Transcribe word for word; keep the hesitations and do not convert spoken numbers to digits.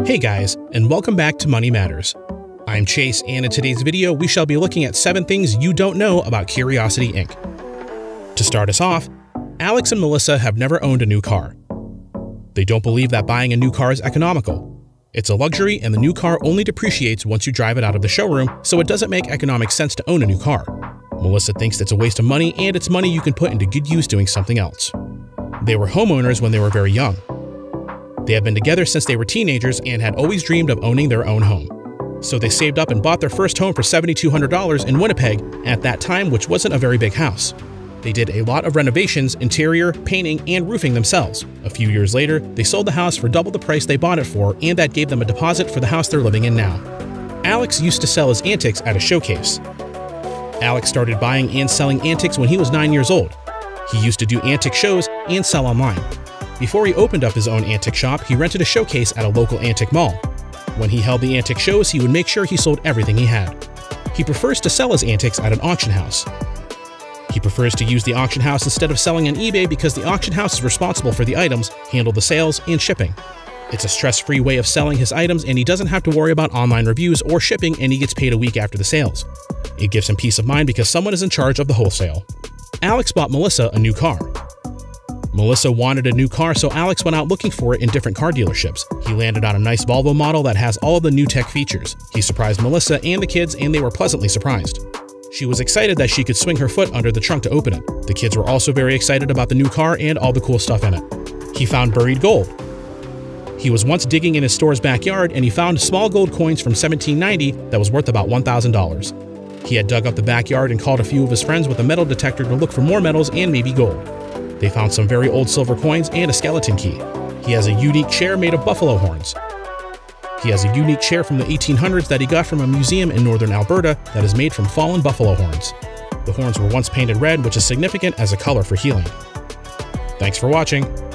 Hey guys, and welcome back to Money Matters. I'm Chase, and in today's video, we shall be looking at seven things you don't know about Curiosity Incorporated. To start us off, Alex and Melissa have never owned a new car. They don't believe that buying a new car is economical. It's a luxury, and the new car only depreciates once you drive it out of the showroom, so it doesn't make economic sense to own a new car. Melissa thinks it's a waste of money, and it's money you can put into good use doing something else. They were homeowners when they were very young. They had been together since they were teenagers and had always dreamed of owning their own home. So they saved up and bought their first home for seven thousand two hundred dollars in Winnipeg at that time, which wasn't a very big house. They did a lot of renovations, interior, painting, and roofing themselves. A few years later, they sold the house for double the price they bought it for, and that gave them a deposit for the house they're living in now. Alex used to sell his antics at a showcase. Alex started buying and selling antics when he was nine years old. He used to do antique shows and sell online. Before he opened up his own antique shop, he rented a showcase at a local antique mall. When he held the antique shows, he would make sure he sold everything he had. He prefers to sell his antiques at an auction house. He prefers to use the auction house instead of selling on eBay because the auction house is responsible for the items, handle the sales, and shipping. It's a stress-free way of selling his items, and he doesn't have to worry about online reviews or shipping, and he gets paid a week after the sales. It gives him peace of mind because someone is in charge of the wholesale. Alex bought Melissa a new car. Melissa wanted a new car, so Alex went out looking for it in different car dealerships. He landed on a nice Volvo model that has all of the new tech features. He surprised Melissa and the kids, and they were pleasantly surprised. She was excited that she could swing her foot under the trunk to open it. The kids were also very excited about the new car and all the cool stuff in it. He found buried gold. He was once digging in his store's backyard, and he found small gold coins from seventeen ninety that was worth about one thousand dollars. He had dug up the backyard and called a few of his friends with a metal detector to look for more metals and maybe gold. They found some very old silver coins and a skeleton key. He has a unique chair made of buffalo horns. He has a unique chair from the eighteen hundreds that he got from a museum in northern Alberta that is made from fallen buffalo horns. The horns were once painted red, which is significant as a color for healing. Thanks for watching.